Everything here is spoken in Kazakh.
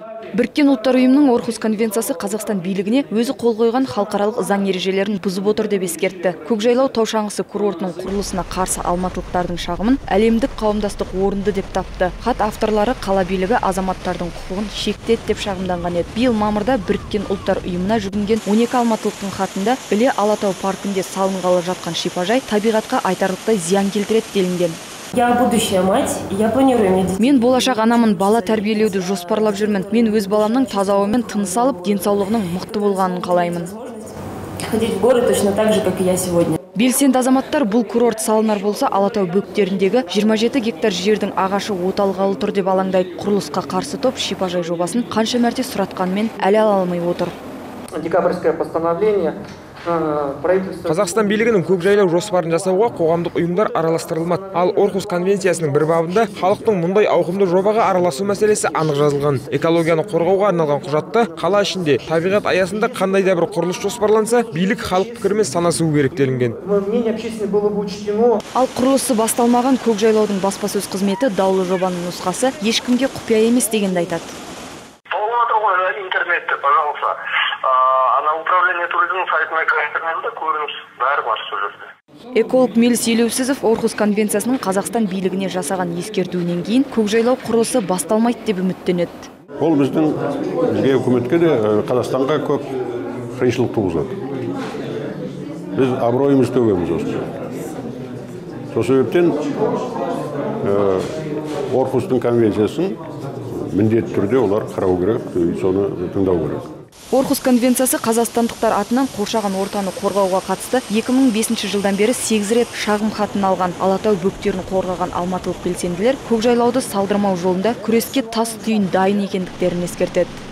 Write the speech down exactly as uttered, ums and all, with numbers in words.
Біріккен ұлттар ұйымының Орхус конвенциясы Қазақстан билігіне өзі қол қойған халықаралық заң ережелерін бұзып отыр деп ескертті. Көкжайлау тау шаңғысы курортының құрылысына қарсы алматылықтардың шағымын әлемдік қауымдастық орынды деп тапты. Хат авторлары қала билігі азаматтардың құқығын шектеді деп шағымданған еді. Биыл мамырда Біріккен ұлттар ұйымына жүгінген он екі алматылықтың хатында Іле Алатау паркінде салынғалы жатқан шипажай табиғатқа айтарлықтай зиян келтіреді делінген. Я будущая мать, я планирую иметь детей. Мен болашақ анамын, бала тәрбиелеуді жоспарлап жүрмін. Мен өз баламның таза ауамен тыныс алып, денсаулығының мықты болғанын қалаймын. Ходить в горы точно так же, как и я сегодня. Белсенді азаматтар бұл курорт салынар болса, Алатау бөктеріндегі жиырма жеті гектар жердің ағашы оталғалы тұр деп алаңдайды. Құрылысқа қарсы топ шипажай жобасын қанша мәрте сұратқанмен әлі ала алмай отыр. Декабрьское постановление. Қазақстан билігінің көкжайлау жоспарын жасауға қоғамдық ұйымдар араластырылмады. Ал Орхус конвенциясының бір бабында халықтың мұндай ауқымды жобаға араласу мәселесі анық жазылған. Экологияны қорғауға арналған құжатта қала ішінде табиғат аясында қандай да бір құрылыс жоспарланса, билік халық пікірімен санасуы керек делінген. Ал құрылысы басталмаған көкжайлаудың баспасөз қызметі даулы жобаның нұсқасы ешкімге құпия емес дегенді айтады. Интернетте, пожалуйста. Ана управление туризмом сайтына интернетте көрініс бәрі бар сол жерде. Эколог Мелис Елеусізов Орхус конвенциясының Қазақстан билігіне жасаған ескертуінен кейін көкжайлау құрылысы басталмайды деп үміттенеді. Ол біздің бізге үкіметке де Қазақстанға көп қиыншылық туғызады. Біз абыройымыз төгеміз осы. Сол себептен Орхустың конвенциясын міндетті түрде олар қарау керек, соны тыңдау керек. Орхус конвенциясы қазақстандықтар атынан қоршаған ортаны қорғауға қатысты екі мың бесінші жылдан бері сегіз рет шағым хатын алған. Алатау бөктерін қорғаған алматылық белсенділер көкжайлауды салдырмау жолында күреске тас түйін дайын екендіктерін ескертеді.